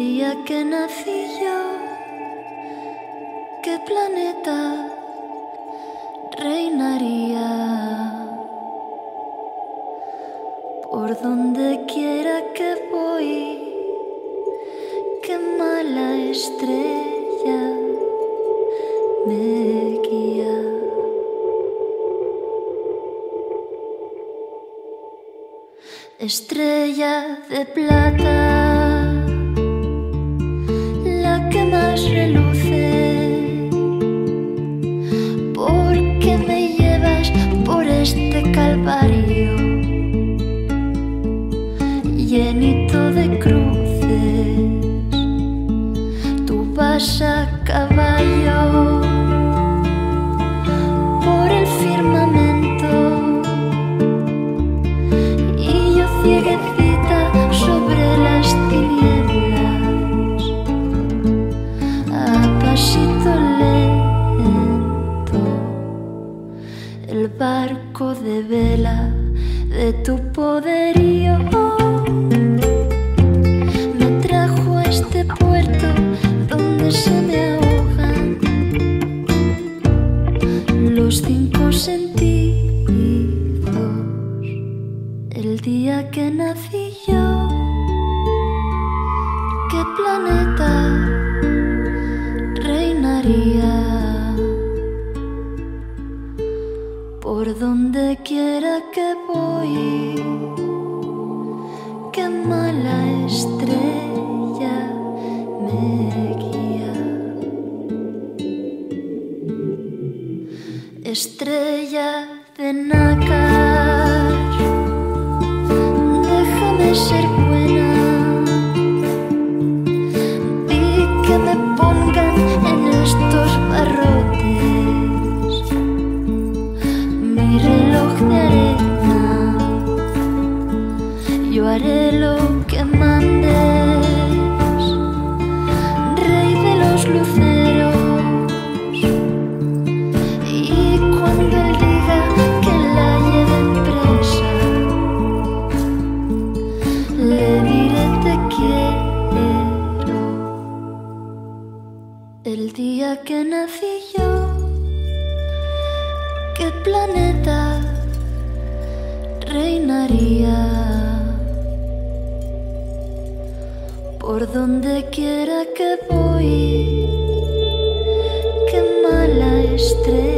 día que nací yo, ¿qué planeta reinaría? Por donde quiera que voy, qué mala estrella me guía. Estrella de plata, la que más reluce, ¿por qué me llevas por este calvario llenito de cruces? Tú vas a caballo por el firmamento y yo cieguecita sobre las tinieblas, a pasito lento. El barco de vela de tu poderío me trajo a este puerto donde se me ahogan los 5 sentidos. El día que nací yo, ¿qué planeta reinaría? Por donde quiera que voy, qué mala estrella me guía. Estrella de nácar, déjame ser buena y que me pongan en estos barrotes mi reloj de arena. Yo haré lo que mandes, rey de los luceros, y cuando él diga que la lleven presa, le diré te quiero. El día que nací yo, ¿qué planeta reinaría? Por donde quiera que voy, qué mala estrella